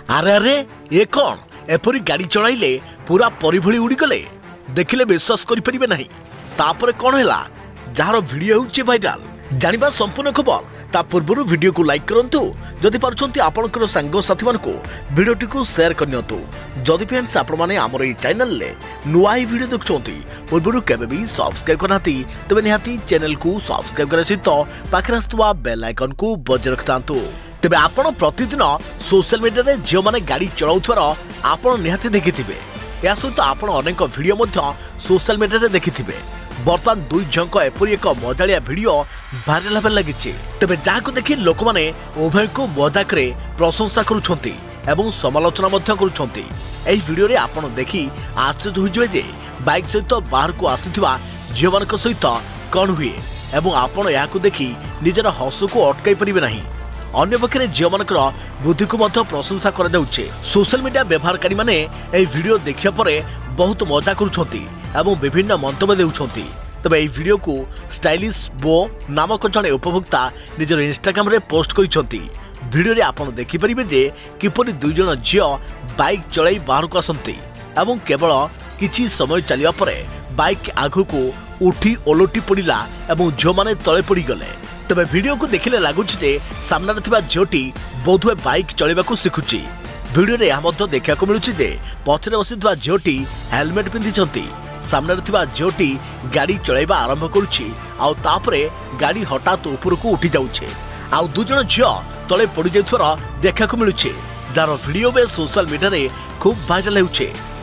ଆରେ ଆରେ ଏ କଣ ଏପରି ଗାଡ଼ି ଚଳାଇଲେ ପୁରା ପରିଭଳି ଉଡ଼ିଗଲେ। ଦେଖିଲେ ବିଶ୍ୱାସ କରିପାରିବେ ନାହିଁ। ତାପରେ କଣ ହେଲା ଯାହାର ଭିଡ଼ିଓ ହେଉଛି ଭାଇରାଲ। ଜାଣିବା ସମ୍ପୂର୍ଣ୍ଣ ଖବର ତା ପୂର୍ବରୁ ଭିଡ଼ିଓକୁ ଲାଇକ୍ କରନ୍ତୁ। ଯଦି ପାରୁଛନ୍ତି ଆପଣଙ୍କର ସାଙ୍ଗସାଥୀମାନଙ୍କୁ ଭିଡ଼ିଓଟିକୁ ସେୟାର କରିନିଅନ୍ତୁ। ଯଦି ଫ୍ରେଣ୍ଡସ୍ ଆପଣମାନେ ଆମର ଏହି ଚ୍ୟାନେଲରେ ନୂଆ ଏହି ଭିଡ଼ିଓ ଦେଖୁଛନ୍ତି ପୂର୍ବରୁ କେବେ ବି ସବସ୍କ୍ରାଇବ୍ କରିନାହାନ୍ତି ତେବେ ନିହାତି ଚ୍ୟାନେଲକୁ ସବସ୍କ୍ରାଇବ୍ କରିବା ସହିତ ପାଖରେ ଆସୁଥିବା ବେଲ୍ ଆଇକନ୍କୁ ବଜାୟ ରଖିଥାନ୍ତୁ। ତେବେ ଆପଣ ପ୍ରତିଦିନ সোশ্যাল মিডিয়াରେ ଝିଅମାନେ ଗାଡ଼ି ଚଳାଉଥିବାର ଆପଣ ନିହାତି ଦେଖିଥିବେ। ଏହା ସହିତ ଆପଣ ଅନେକ ଭିଡ଼ିଓ ମଧ୍ୟ সোশ্যাল ମିଡ଼ିଆରେ ଦେଖିଥିବେ। ବର୍ତ୍ତମାନ ଦୁଇ ଝିଅଙ୍କ ଏପରି ଏକ ମଜାଳିଆ ଭିଡ଼ିଓ ଭାଇରାଲ ହେବାରେ ଲାଗିଛି। ତେବେ ଯାହାକୁ ଦେଖି ଲୋକମାନେ ଉଭୟଙ୍କୁ ମଜାକରେ ପ୍ରଶଂସା କରୁଛନ୍ତି ଏବଂ ସମାଲୋଚନା ମଧ୍ୟ କରୁଛନ୍ତି। ଏହି ଭିଡ଼ିଓରେ ଆପଣ ଦେଖି ଆଶ୍ଚର୍ଯ୍ୟ ହୋଇଯିବେ ଯେ ବାଇକ୍ ସହିତ ବାହାରକୁ ଆସିଥିବା ଝିଅମାନଙ୍କ ସହିତ କ'ଣ ହୁଏ ଏବଂ ଆପଣ ଏହାକୁ ଦେଖି ନିଜର ହସକୁ ଅଟକାଇ ପାରିବେ ନାହିଁ। ଅନ୍ୟପକ୍ଷରେ ଝିଅମାନଙ୍କର ବୁଦ୍ଧିକୁ ମଧ୍ୟ ପ୍ରଶଂସା କରାଯାଉଛି। সোশ্যাল ମିଡ଼ିଆ ବ୍ୟବହାରକାରୀମାନେ ଏହି ଭିଡ଼ିଓ ଦେଖିବା ପରେ ବହୁତ ମଜା କରୁଛନ୍ତି ଏବଂ ବିଭିନ୍ନ ମନ୍ତବ୍ୟ ଦେଉଛନ୍ତି। ତେବେ ଏହି ଭିଡ଼ିଓକୁ ଷ୍ଟାଇଲିଶ ବୋ ନାମକ ଜଣେ ଉପଭୋକ୍ତା ନିଜର ଇନଷ୍ଟାଗ୍ରାମରେ ପୋଷ୍ଟ କରିଛନ୍ତି। ଭିଡ଼ିଓରେ ଆପଣ ଦେଖିପାରିବେ ଯେ କିପରି ଦୁଇ ଜଣ ଝିଅ ବାଇକ୍ ଚଳାଇ ବାହାରକୁ ଆସନ୍ତି ଏବଂ କେବଳ କିଛି ସମୟ ଚାଲିବା ପରେ ବାଇକ୍ ଆଗକୁ ଉଠି ଓଲଟି ପଡ଼ିଲା ଏବଂ ଝିଅମାନେ ତଳେ ପଡ଼ିଗଲେ। ତେବେ ଭିଡ଼ିଓକୁ ଦେଖିଲେ ଲାଗୁଛି ଯେ ସାମ୍ନାରେ ଥିବା ଝିଅଟି ବୋଧହୁଏ ବାଇକ୍ ଚଳାଇବାକୁ ଶିଖୁଛି। ଭିଡ଼ିଓରେ ଏହା ମଧ୍ୟ ଦେଖିବାକୁ ମିଳୁଛି ଯେ ପଛରେ ବସିଥିବା ଝିଅଟି ହେଲମେଟ୍ ପିନ୍ଧିଛନ୍ତି। ସାମ୍ନାରେ ଥିବା ଝିଅଟି ଗାଡ଼ି ଚଳାଇବା ଆରମ୍ଭ କରୁଛି ଆଉ ତାପରେ ଗାଡ଼ି ହଠାତ୍ ଉପରକୁ ଉଠି ଯାଉଛି ଆଉ ଦୁଇ ଜଣ ଝିଅ ତଳେ ପଡ଼ିଯାଉଥିବାର ଦେଖିବାକୁ ମିଳୁଛି। ଯାହାର ଭିଡ଼ିଓ ଏବେ ସୋସିଆଲ ମିଡ଼ିଆରେ ଖୁବ୍ ଭାଇରାଲ ହେଉଛି।